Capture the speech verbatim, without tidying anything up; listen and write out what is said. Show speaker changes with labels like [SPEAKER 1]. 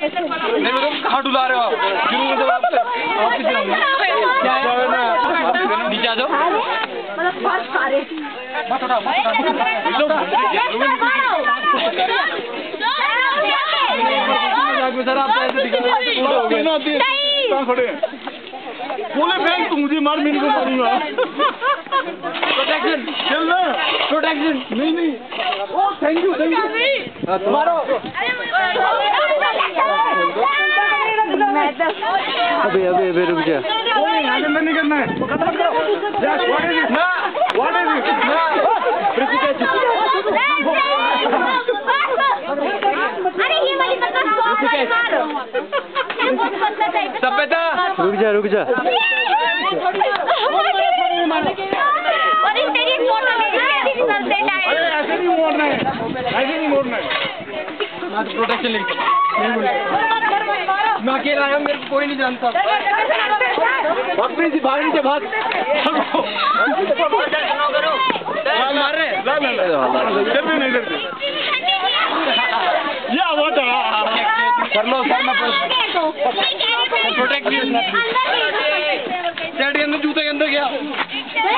[SPEAKER 1] नहीं तो कहाँ डुला रहे हो आप? शुरू में जब आप आप किधर होंगे? क्या है ना? नीचे आ जाओ। मतलब बहुत सारे। मत उठाओ, मत उठाओ। सर आप ऐसे दिखा रहे हो गए ना? कहाँ खड़े हैं? बोले फैन तुम मुझे मार मिल को मारूंगा। प्रोटेक्शन चल ना, प्रोटेक्शन नहीं नहीं। Oh thank you thank you. मारो।
[SPEAKER 2] अबे अबे अबे रुक जा।
[SPEAKER 1] यहाँ अंदर नहीं करना है। खत्म करो। Yes, what is it? ना, what is it? ना, अरे ये वाली मतलब मारो। सपेता।
[SPEAKER 2] रुक जा रुक जा।
[SPEAKER 1] अरे तेरी फोटो मेरी अरे ऐसे नहीं मोड़ना है, ऐसे नहीं मोड़ना है। मैं प्रोटेक्शन लिख मैं अकेला आया, मेरे को कोई नहीं जानता। भाग प्लीज, भाग नीचे भाग। मार रहे ला ला ला डरते नहीं डरते या व्हाट कर लो सर मैं प्रोटेक्ट सेट के अंदर जूते के अंदर गया।